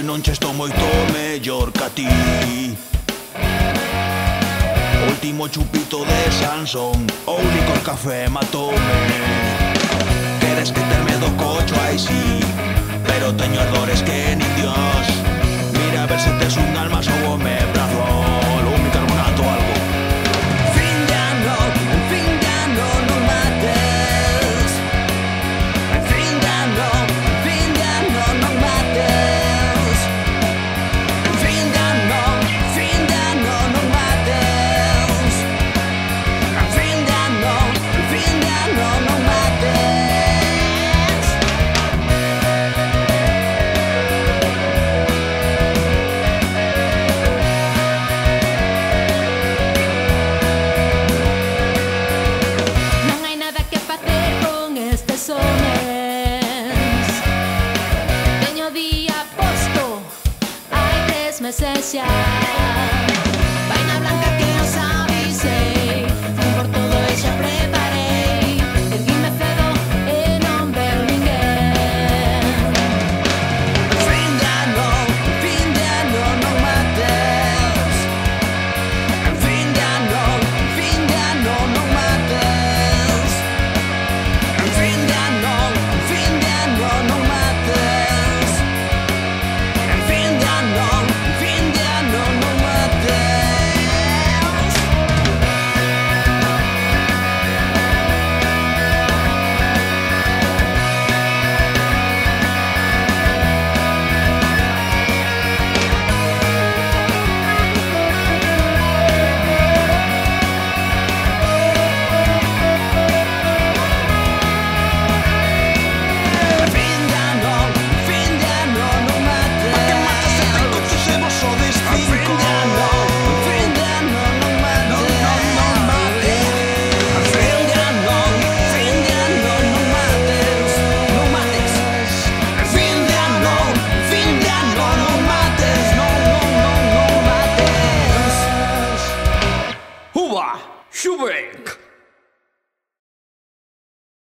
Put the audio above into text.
non che sto moito mellor que a ti. Último chupito de Sansón, o único café matoume. Queres que terme do cocho, ai sí, pero teño ardores que nin Dios. Mira a ver se tes un alma, sou o